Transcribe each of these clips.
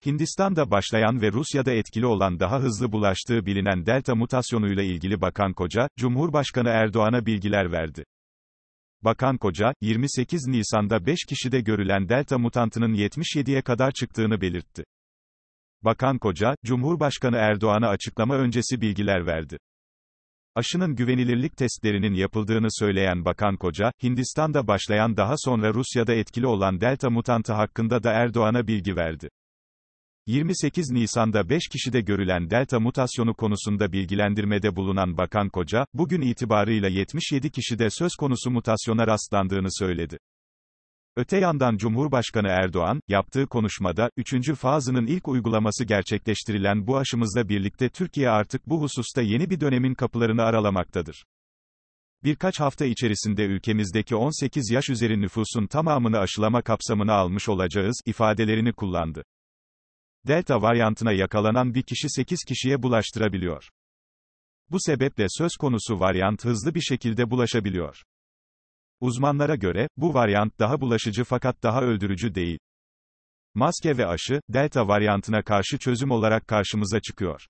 Hindistan'da başlayan ve Rusya'da etkili olan daha hızlı bulaştığı bilinen Delta mutasyonuyla ilgili Bakan Koca, Cumhurbaşkanı Erdoğan'a bilgiler verdi. Bakan Koca, 28 Nisan'da 5 kişide görülen Delta mutantının 77'ye kadar çıktığını belirtti. Bakan Koca, Cumhurbaşkanı Erdoğan'a açıklama öncesi bilgiler verdi. Aşının güvenilirlik testlerinin yapıldığını söyleyen Bakan Koca, Hindistan'da başlayan daha sonra Rusya'da etkili olan Delta mutantı hakkında da Erdoğan'a bilgi verdi. 28 Nisan'da 5 kişide görülen Delta mutasyonu konusunda bilgilendirmede bulunan Bakan Koca, bugün itibarıyla 77 kişide söz konusu mutasyona rastlandığını söyledi. Öte yandan Cumhurbaşkanı Erdoğan, yaptığı konuşmada, 3. fazının ilk uygulaması gerçekleştirilen bu aşımızla birlikte Türkiye artık bu hususta yeni bir dönemin kapılarını aralamaktadır. Birkaç hafta içerisinde ülkemizdeki 18 yaş üzeri nüfusun tamamını aşılama kapsamına almış olacağız, ifadelerini kullandı. Delta varyantına yakalanan bir kişi 8 kişiye bulaştırabiliyor. Bu sebeple söz konusu varyant hızlı bir şekilde bulaşabiliyor. Uzmanlara göre, bu varyant daha bulaşıcı fakat daha öldürücü değil. Maske ve aşı, Delta varyantına karşı çözüm olarak karşımıza çıkıyor.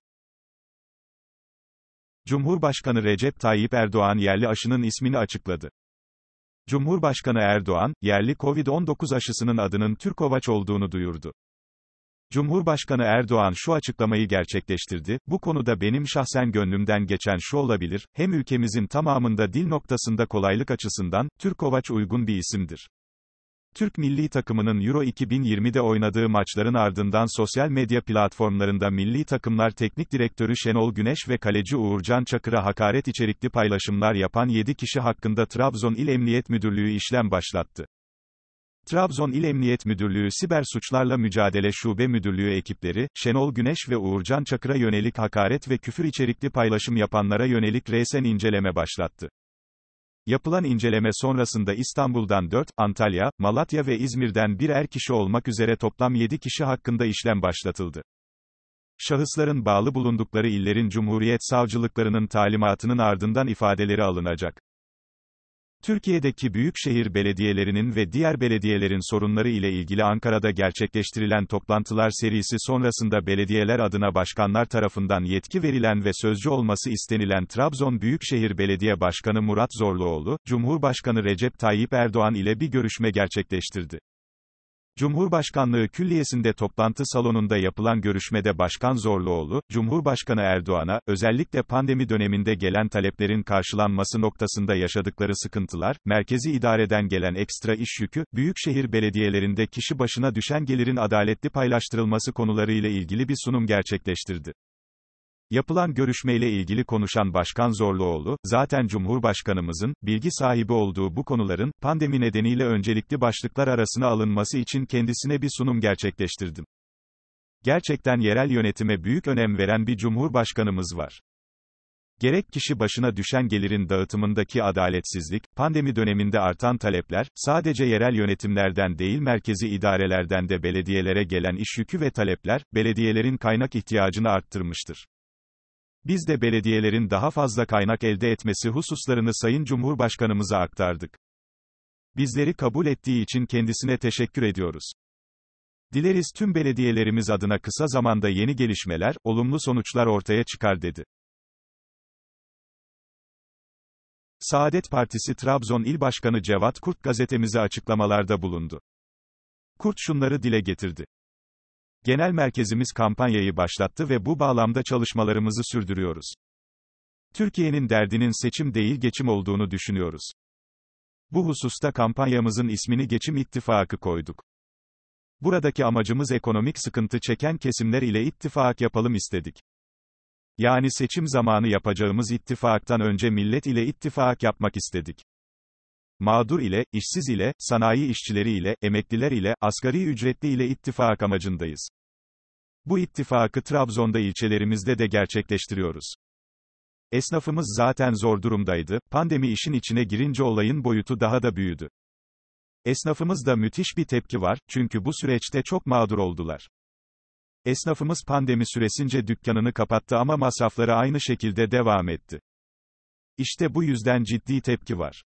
Cumhurbaşkanı Recep Tayyip Erdoğan yerli aşının ismini açıkladı. Cumhurbaşkanı Erdoğan, yerli Covid-19 aşısının adının Türkovaç olduğunu duyurdu. Cumhurbaşkanı Erdoğan şu açıklamayı gerçekleştirdi: "Bu konuda benim şahsen gönlümden geçen şu olabilir, hem ülkemizin tamamında dil noktasında kolaylık açısından, Türkovaç uygun bir isimdir." Türk milli takımının Euro 2020'de oynadığı maçların ardından sosyal medya platformlarında milli takımlar teknik direktörü Şenol Güneş ve kaleci Uğurcan Çakır'a hakaret içerikli paylaşımlar yapan 7 kişi hakkında Trabzon İl Emniyet Müdürlüğü işlem başlattı. Trabzon İl Emniyet Müdürlüğü Siber Suçlarla Mücadele Şube Müdürlüğü ekipleri, Şenol Güneş ve Uğurcan Çakır'a yönelik hakaret ve küfür içerikli paylaşım yapanlara yönelik resen inceleme başlattı. Yapılan inceleme sonrasında İstanbul'dan 4, Antalya, Malatya ve İzmir'den birer kişi olmak üzere toplam 7 kişi hakkında işlem başlatıldı. Şahısların bağlı bulundukları illerin Cumhuriyet Savcılıklarının talimatının ardından ifadeleri alınacak. Türkiye'deki büyükşehir belediyelerinin ve diğer belediyelerin sorunları ile ilgili Ankara'da gerçekleştirilen toplantılar serisi sonrasında belediyeler adına başkanlar tarafından yetki verilen ve sözcü olması istenilen Trabzon Büyükşehir Belediye Başkanı Murat Zorluoğlu, Cumhurbaşkanı Recep Tayyip Erdoğan ile bir görüşme gerçekleştirdi. Cumhurbaşkanlığı Külliyesi'nde toplantı salonunda yapılan görüşmede Başkan Zorluoğlu, Cumhurbaşkanı Erdoğan'a, özellikle pandemi döneminde gelen taleplerin karşılanması noktasında yaşadıkları sıkıntılar, merkezi idareden gelen ekstra iş yükü, büyükşehir belediyelerinde kişi başına düşen gelirin adaletli paylaştırılması konularıyla ilgili bir sunum gerçekleştirdi. Yapılan görüşmeyle ilgili konuşan Başkan Zorluoğlu, zaten Cumhurbaşkanımızın, bilgi sahibi olduğu bu konuların, pandemi nedeniyle öncelikli başlıklar arasına alınması için kendisine bir sunum gerçekleştirdim. Gerçekten yerel yönetime büyük önem veren bir Cumhurbaşkanımız var. Gerek kişi başına düşen gelirin dağıtımındaki adaletsizlik, pandemi döneminde artan talepler, sadece yerel yönetimlerden değil merkezi idarelerden de belediyelere gelen iş yükü ve talepler, belediyelerin kaynak ihtiyacını arttırmıştır. Biz de belediyelerin daha fazla kaynak elde etmesi hususlarını Sayın Cumhurbaşkanımıza aktardık. Bizleri kabul ettiği için kendisine teşekkür ediyoruz. Dileriz tüm belediyelerimiz adına kısa zamanda yeni gelişmeler, olumlu sonuçlar ortaya çıkar dedi. Saadet Partisi Trabzon İl Başkanı Cevat Kurt gazetemize açıklamalarda bulundu. Kurt şunları dile getirdi. Genel merkezimiz kampanyayı başlattı ve bu bağlamda çalışmalarımızı sürdürüyoruz. Türkiye'nin derdinin seçim değil geçim olduğunu düşünüyoruz. Bu hususta kampanyamızın ismini Geçim İttifakı koyduk. Buradaki amacımız ekonomik sıkıntı çeken kesimler ile ittifak yapalım istedik. Yani seçim zamanı yapacağımız ittifaktan önce millet ile ittifak yapmak istedik. Mağdur ile, işsiz ile, sanayi işçileri ile, emekliler ile, asgari ücretli ile ittifak amacındayız. Bu ittifakı Trabzon'da ilçelerimizde de gerçekleştiriyoruz. Esnafımız zaten zor durumdaydı, pandemi işin içine girince olayın boyutu daha da büyüdü. Esnafımızda müthiş bir tepki var, çünkü bu süreçte çok mağdur oldular. Esnafımız pandemi süresince dükkanını kapattı ama masrafları aynı şekilde devam etti. İşte bu yüzden ciddi tepki var.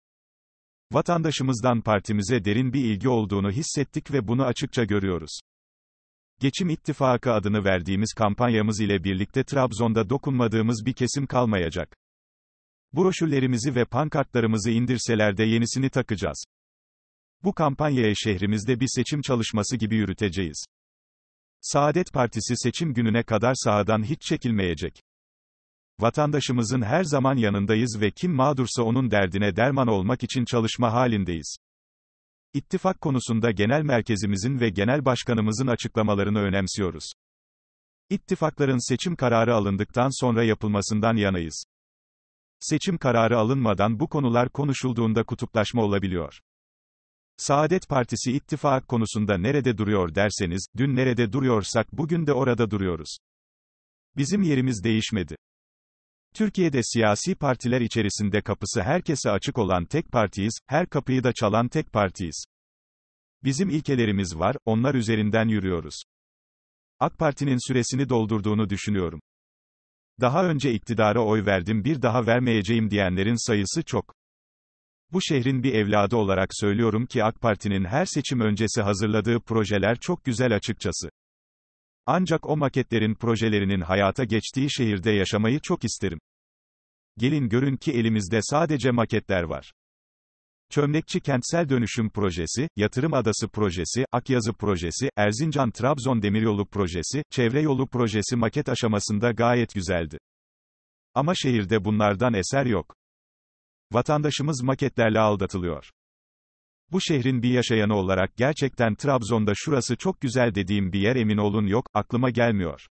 Vatandaşımızdan partimize derin bir ilgi olduğunu hissettik ve bunu açıkça görüyoruz. Geçim İttifakı adını verdiğimiz kampanyamız ile birlikte Trabzon'da dokunmadığımız bir kesim kalmayacak. Broşürlerimizi ve pankartlarımızı indirseler de yenisini takacağız. Bu kampanyayı şehrimizde bir seçim çalışması gibi yürüteceğiz. Saadet Partisi seçim gününe kadar sahadan hiç çekilmeyecek. Vatandaşımızın her zaman yanındayız ve kim mağdursa onun derdine derman olmak için çalışma halindeyiz. İttifak konusunda genel merkezimizin ve genel başkanımızın açıklamalarını önemsiyoruz. İttifakların seçim kararı alındıktan sonra yapılmasından yanayız. Seçim kararı alınmadan bu konular konuşulduğunda kutuplaşma olabiliyor. Saadet Partisi ittifak konusunda nerede duruyor derseniz, dün nerede duruyorsak bugün de orada duruyoruz. Bizim yerimiz değişmedi. Türkiye'de siyasi partiler içerisinde kapısı herkese açık olan tek partiyiz, her kapıyı da çalan tek partiyiz. Bizim ilkelerimiz var, onlar üzerinden yürüyoruz. AK Parti'nin süresini doldurduğunu düşünüyorum. Daha önce iktidara oy verdim bir daha vermeyeceğim diyenlerin sayısı çok. Bu şehrin bir evladı olarak söylüyorum ki AK Parti'nin her seçim öncesi hazırladığı projeler çok güzel açıkçası. Ancak o maketlerin projelerinin hayata geçtiği şehirde yaşamayı çok isterim. Gelin görün ki elimizde sadece maketler var. Çömlekçi Kentsel Dönüşüm Projesi, Yatırım Adası Projesi, Akyazı Projesi, Erzincan-Trabzon Demiryolu Projesi, Çevre Yolu Projesi maket aşamasında gayet güzeldi. Ama şehirde bunlardan eser yok. Vatandaşımız maketlerle aldatılıyor. Bu şehrin bir yaşayanı olarak gerçekten Trabzon'da şurası çok güzel dediğim bir yer emin olun yok, aklıma gelmiyor.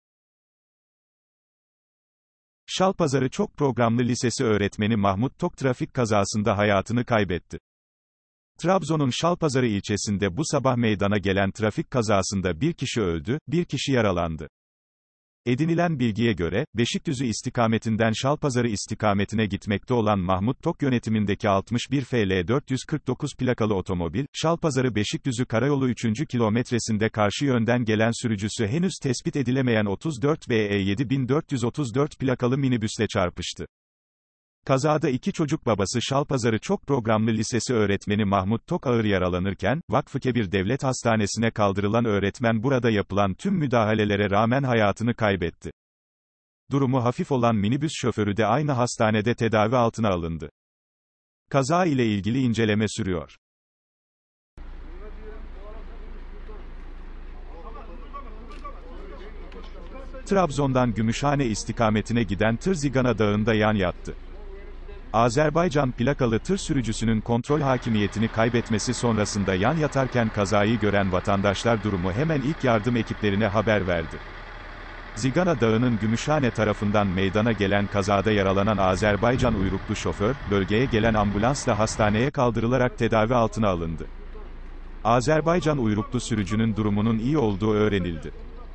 Şalpazarı Çok Programlı Lisesi öğretmeni Mahmut Tok trafik kazasında hayatını kaybetti. Trabzon'un Şalpazarı ilçesinde bu sabah meydana gelen trafik kazasında bir kişi öldü, bir kişi yaralandı. Edinilen bilgiye göre, Beşikdüzü istikametinden Şalpazarı istikametine gitmekte olan Mahmut Tok yönetimindeki 61 FL 449 plakalı otomobil, Şalpazarı Beşikdüzü Karayolu 3. kilometresinde karşı yönden gelen sürücüsü henüz tespit edilemeyen 34 BE 7434 plakalı minibüsle çarpıştı. Kazada iki çocuk babası Şalpazarı Çok Programlı Lisesi öğretmeni Mahmut Tok ağır yaralanırken, Vakfıkebir Devlet Hastanesi'ne kaldırılan öğretmen burada yapılan tüm müdahalelere rağmen hayatını kaybetti. Durumu hafif olan minibüs şoförü de aynı hastanede tedavi altına alındı. Kaza ile ilgili inceleme sürüyor. Trabzon'dan Gümüşhane istikametine giden tır Zigana Dağı'nda yan yattı. Azerbaycan plakalı tır sürücüsünün kontrol hakimiyetini kaybetmesi sonrasında yan yatarken kazayı gören vatandaşlar durumu hemen ilk yardım ekiplerine haber verdi. Zigana Dağı'nın Gümüşhane tarafından meydana gelen kazada yaralanan Azerbaycan uyruklu şoför, bölgeye gelen ambulansla hastaneye kaldırılarak tedavi altına alındı. Azerbaycan uyruklu sürücünün durumunun iyi olduğu öğrenildi.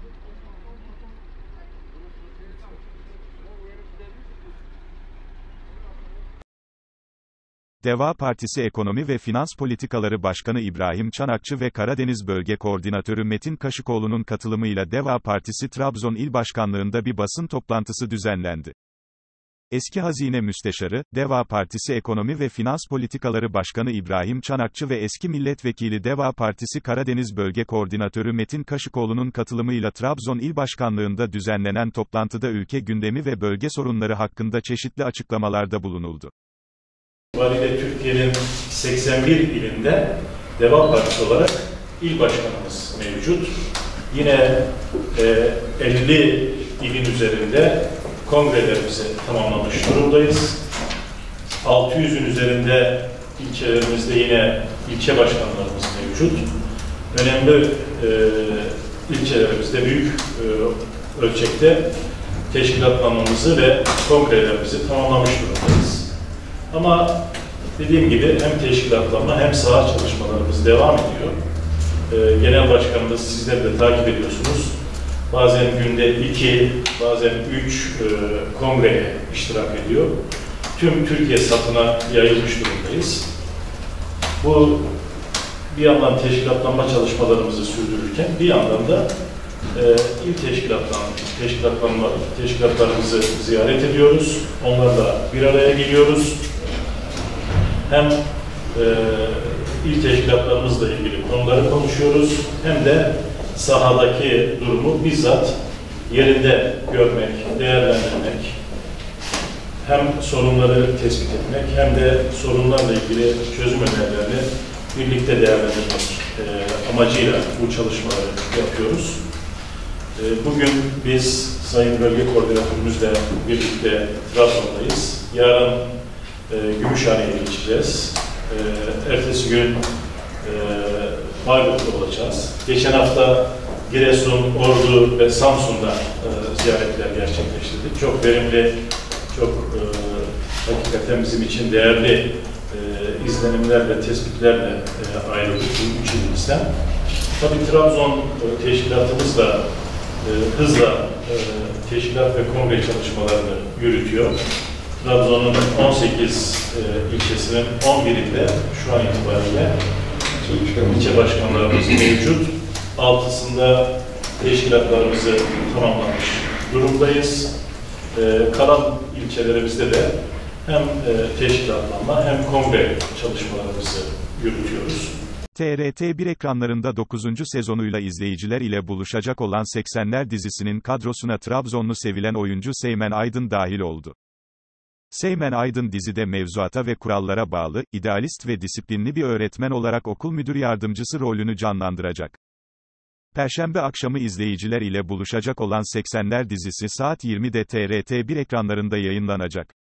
Deva Partisi Ekonomi ve Finans Politikaları Başkanı İbrahim Çanakçı ve Karadeniz Bölge Koordinatörü Metin Kaşıkoğlu'nun katılımıyla Deva Partisi Trabzon İl Başkanlığı'nda bir basın toplantısı düzenlendi. Eski Hazine Müsteşarı, Deva Partisi Ekonomi ve Finans Politikaları Başkanı İbrahim Çanakçı ve eski Milletvekili Deva Partisi Karadeniz Bölge Koordinatörü Metin Kaşıkoğlu'nun katılımıyla Trabzon İl Başkanlığı'nda düzenlenen toplantıda ülke gündemi ve bölge sorunları hakkında çeşitli açıklamalarda bulunuldu. Valide Türkiye'nin 81 ilinde Deva Partisi olarak il başkanımız mevcut. Yine 50 ilin üzerinde kongrelerimizi tamamlamış durumdayız. 600'ün üzerinde ilçelerimizde yine ilçe başkanlarımız mevcut. Önemli ilçelerimizde büyük ölçekte teşkilatlanmamızı ve kongrelerimizi tamamlamış durumdayız. Ama dediğim gibi hem teşkilatlanma hem saha çalışmalarımız devam ediyor. Genel başkanımız sizler de takip ediyorsunuz. Bazen günde 2, bazen 3 kongreye iştirak ediyor. Tüm Türkiye satına yayılmış durumdayız. Bu bir yandan teşkilatlanma çalışmalarımızı sürdürürken bir yandan da il teşkilatlarımızı ziyaret ediyoruz. Onlarla bir araya geliyoruz. Hem il teşkilatlarımızla ilgili konuları konuşuyoruz, hem de sahadaki durumu bizzat yerinde görmek, değerlendirmek, hem sorunları tespit etmek hem de sorunlarla ilgili çözüm önerilerini birlikte değerlendirmek amacıyla bu çalışmaları yapıyoruz. Bugün biz Sayın Bölge Koordinatörümüzle birlikte Trabzon'dayız. Yarın Gümüşhane'ye geçeceğiz. Ertesi gün Bayburt'ta olacağız. Geçen hafta Giresun, Ordu ve Samsun'da ziyaretler gerçekleştirdik. Çok verimli, çok hakikaten bizim için değerli izlenimlerle, tespitlerle ayrıldık bu 3 ilimizden. Tabii Trabzon teşkilatımız da hızla teşkilat ve kongre çalışmalarını yürütüyor. Trabzon'un 18 ilçesinin 11'inde şu an itibariyle ilçe başkanlarımız mevcut. 6'sında teşkilatlarımızı tamamlamış durumdayız. Kalan ilçelerimizde de hem teşkilatlanma hem kongre çalışmalarımızı yürütüyoruz. TRT1 ekranlarında 9. sezonuyla izleyiciler ile buluşacak olan 80'ler dizisinin kadrosuna Trabzonlu sevilen oyuncu Seymen Aydın dahil oldu. Seymen Aydın dizide mevzuata ve kurallara bağlı, idealist ve disiplinli bir öğretmen olarak okul müdür yardımcısı rolünü canlandıracak. Perşembe akşamı izleyiciler ile buluşacak olan 80'ler dizisi saat 20'de TRT1 ekranlarında yayınlanacak.